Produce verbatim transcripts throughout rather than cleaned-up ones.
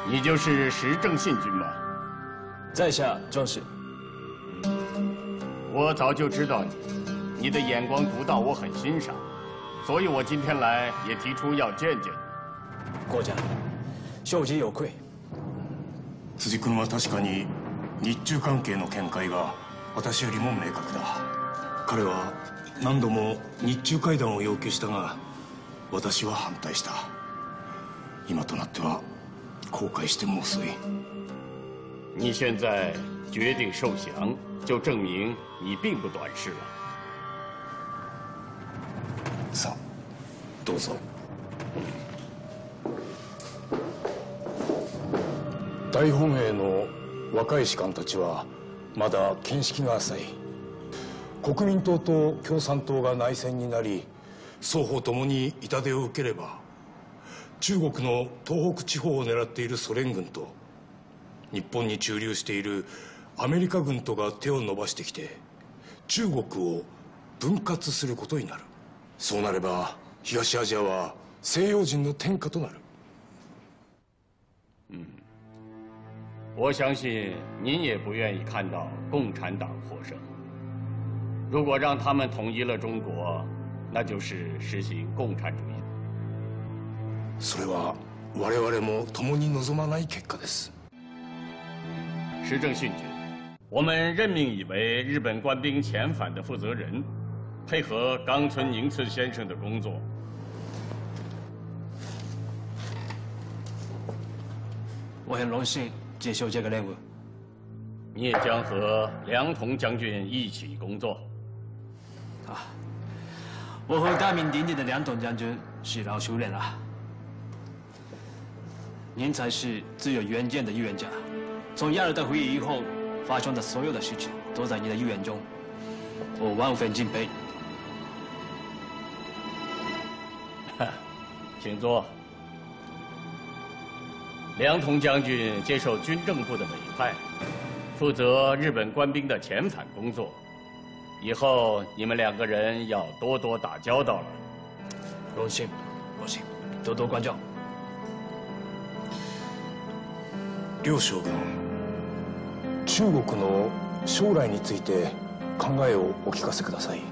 你就是石正信君吗？ 在下正是。 我早就知道你，你的眼光独到，我很欣赏，所以我今天来也提出要见见你。 国家，秀吉有愧。 辻君は確かに日中関係の見解が私よりも明確だ。彼は何度も日中会談を要求したが、私は反対した。今となっては後悔しても遅い。 你现在决定受降，就证明你并不短视了。 さあ、どうぞ。大本営の若い士官たちはまだ見識が浅い。国民党と共産党が内戦になり、双方ともに痛手を受ければ、中国の東北地方を狙っているソ連軍と日本に駐留しているアメリカ軍とが手を伸ばしてきて、中国を分割することになる。そうなれば東アジアは西洋人の天下となる。 嗯，我相信您也不愿意看到共产党获胜。如果让他们统一了中国，那就是实行共产主义。 それは我々も共に望まない結果です。 石正信君，我们任命你为日本官兵遣返的负责人，配合冈村宁次先生的工作。 我很荣幸接受这个任务。 你也将和梁同将军一起工作。 啊，我和大名鼎鼎的梁董将军是老熟人了。您才是自有远见的预言家。从亚尔的会议以后发生的所有的事情，都在你的预言中，我万分敬佩。 请坐。梁同将军接受军政部的委派，负责日本官兵的遣返工作。以后你们两个人要多多打交道了。 荣幸，荣幸，多多关照。 両将軍、中国の将来について考えをお聞かせください。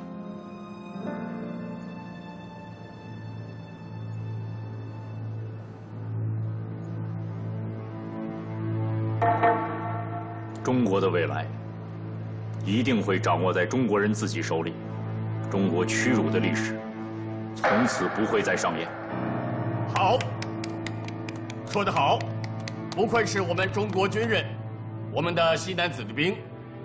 中国的未来一定会掌握在中国人自己手里，中国屈辱的历史从此不会再上演。 好，说得好，不愧是我们中国军人，我们的西南子弟兵。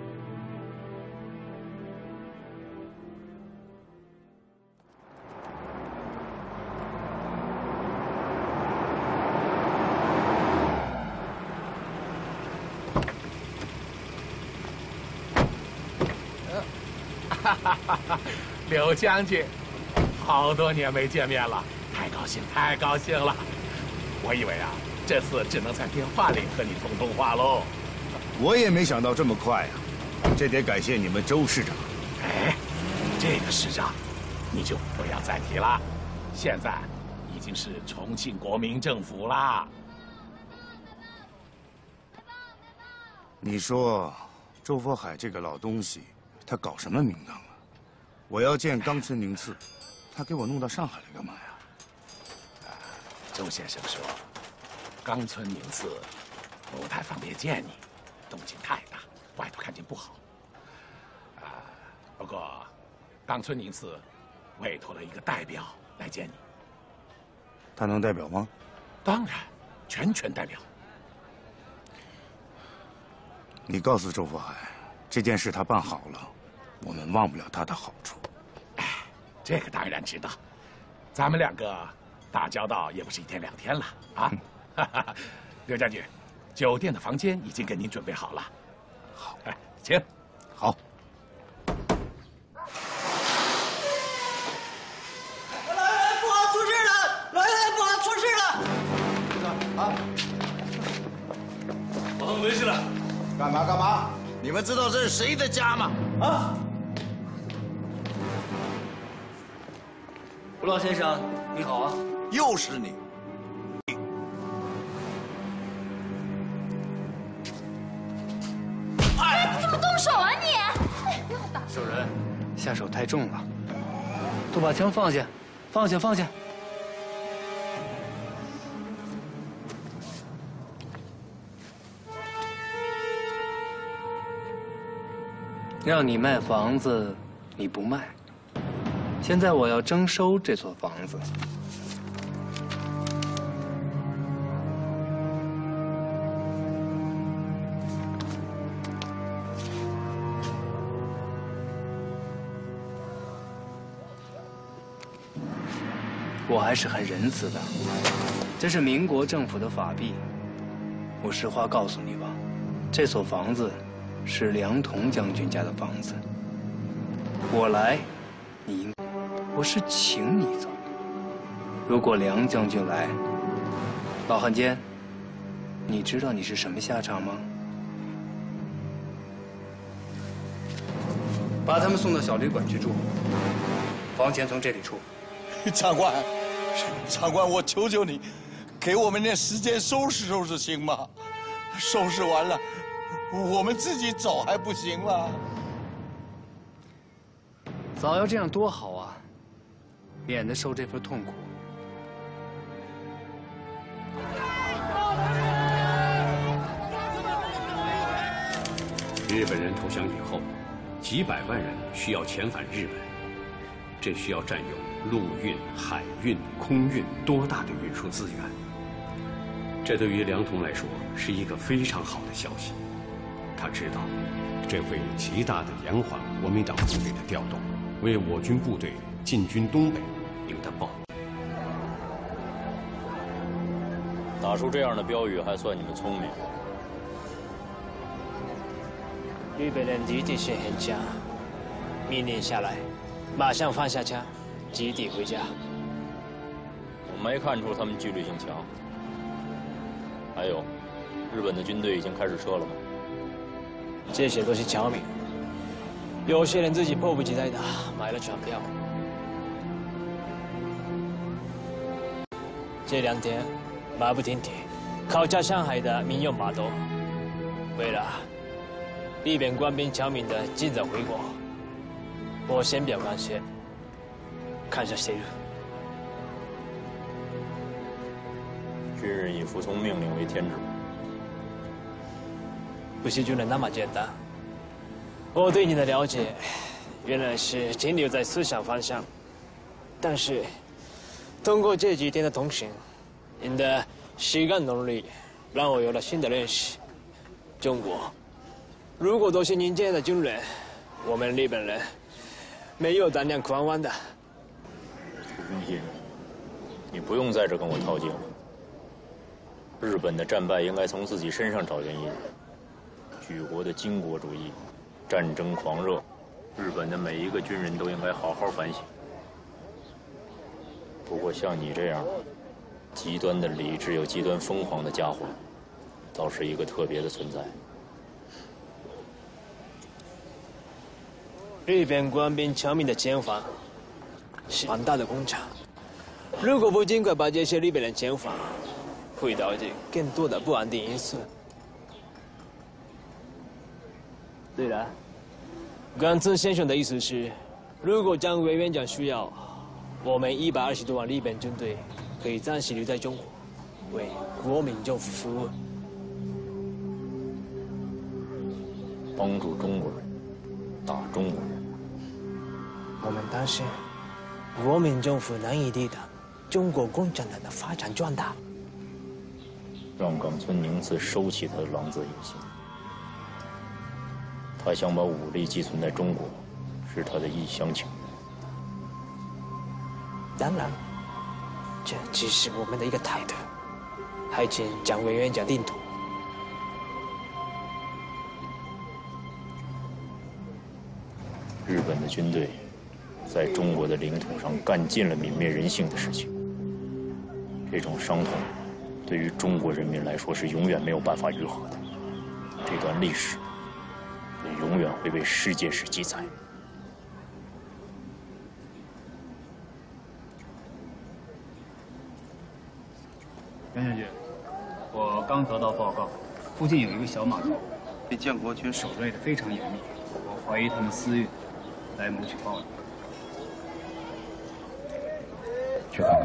刘将军，好多年没见面了，太高兴，太高兴了！我以为啊，这次只能在电话里和你通通话喽。 我也没想到这么快啊，这得感谢你们周市长。 哎，这个市长，你就不要再提了，现在已经是重庆国民政府啦。 你说，周佛海这个老东西，他搞什么名堂啊？我要见冈村宁次，他给我弄到上海来干嘛呀？ 啊，周先生说，冈村宁次不太方便见你，动静太大，外头看见不好。啊，不过冈村宁次委托了一个代表来见你。 他能代表吗？ 当然，全权代表。 你告诉周佛海，这件事他办好了，我们忘不了他的好处。 哎，这个当然知道，咱们两个打交道也不是一天两天了啊。刘将军，酒店的房间已经给您准备好了。 好， 哎，请。 好。 来来，不好，出事了！来来，不好，出事了！啊！ 发生没事了？ 干嘛干嘛？你们知道这是谁的家吗？啊！ 吴老先生，你好啊！ 又是你！ 要动手啊你！哎，不要打！ 守仁，下手太重了，都把枪放下，放下，放下。让你卖房子，你不卖。现在我要征收这座房子。我还是很仁慈的，这是民国政府的法币。我实话告诉你吧，这所房子是梁同将军家的房子。我来，你应，我是请你走。如果梁将军来，老汉奸，你知道你是什么下场吗？把他们送到小旅馆去住，房钱从这里出。 长官，长官，我求求你，给我们点时间收拾收拾，行吗？收拾完了，我们自己走还不行吗？ 早要这样多好啊，免得受这份痛苦。 日本人投降以后，几百万人需要遣返日本，这需要占有陆运、海运、空运多大的运输资源？这对于梁同来说是一个非常好的消息。他知道，这会极大的延缓国民党部队的调动，为我军部队进军东北赢得报。 打出这样的标语，还算你们聪明。 日本人的确是很强，命令下来，马上放下枪。集体回家。 我没看出他们纪律性强。还有，日本的军队已经开始撤了吗？ 这些都是侨民，有些人自己迫不及待的买了船票。这两天马不停蹄考察上海的民用码头，为了日本官兵侨民的尽早回国，我先表感谢。看下谁了。 军人以服从命令为天职， 不是军人那么简单。我对你的了解，原来是停留在思想方向，但是通过这几天的同行，你的实干能力让我有了新的认识。中国如果都是您这样的军人，我们日本人没有胆量狂妄的。 朱君信，你不用在这跟我套近乎。日本的战败应该从自己身上找原因。举国的军国主义、战争狂热，日本的每一个军人都应该好好反省。不过像你这样极端的理智又极端疯狂的家伙，倒是一个特别的存在。 日本官兵侨民的遣返是庞大的工厂，如果不尽快把这些日本人遣返，会导致更多的不安定因素。对了，冈村先生的意思是，如果张委员长需要，我们一百二十多万日本军队可以暂时留在中国，为国民政府服务， 帮助中国人，打中国人。 我们担心国民政府难以抵挡中国共产党的发展壮大。 让冈村宁次收起他的狼子野心。他想把武力寄存在中国，是他的一厢情愿。 当然，这只是我们的一个态度，还请蒋委员长定夺。 日本的军队在中国的领土上干尽了泯灭人性的事情，这种伤痛对于中国人民来说是永远没有办法愈合的。这段历史永远会被世界史记载。 杨将军，我刚得到报告，附近有一个小码头， 对建国军守卫的非常严密，我怀疑他们私运，来谋取暴利。 去看看。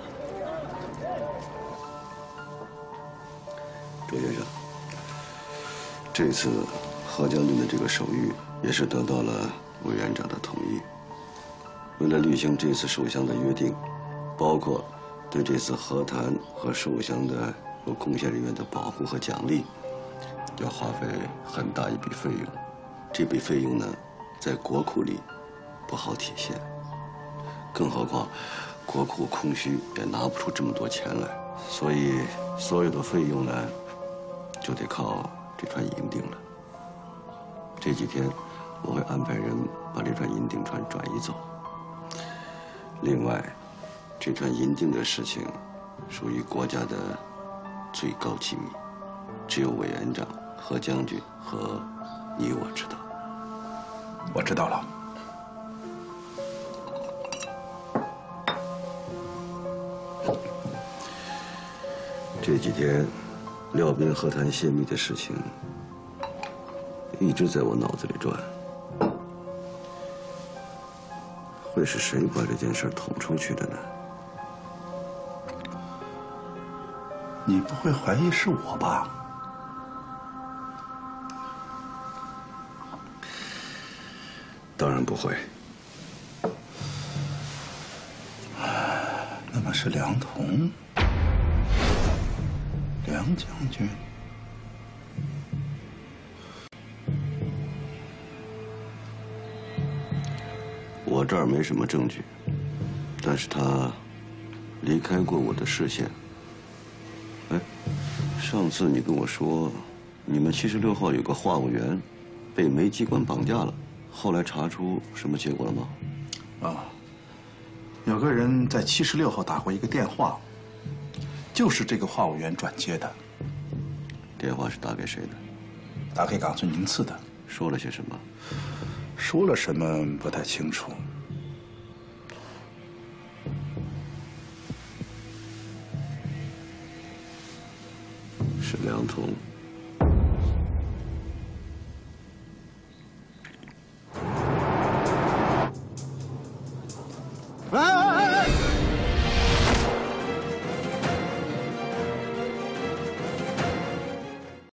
周先生，这次何将军的这个手谕也是得到了委员长的同意。为了履行这次首相的约定，包括对这次和谈和首相的有贡献人员的保护和奖励，要花费很大一笔费用。这笔费用呢，在国库里不好体现，更何况国库空虚，也拿不出这么多钱来。所以，所有的费用呢，就得靠这船银锭了。这几天，我会安排人把这船银锭船转移走。另外，这船银锭的事情属于国家的最高机密，只有委员长、何将军和你我知道。 我知道了。 这几天，廖斌和谈泄密的事情一直在我脑子里转。会是谁把这件事捅出去的呢？ 你不会怀疑是我吧？ 当然不会。 那么是梁同，梁将军。 我这儿没什么证据，但是他离开过我的视线。哎，上次你跟我说，你们七十六号有个话务员被煤机关绑架了，后来查出什么结果了吗？ 啊，有个人在七十六号打过一个电话，就是这个话务员转接的。 电话是打给谁的？ 打给冈村宁次的。 说了些什么？ 说了什么不太清楚。 是梁同。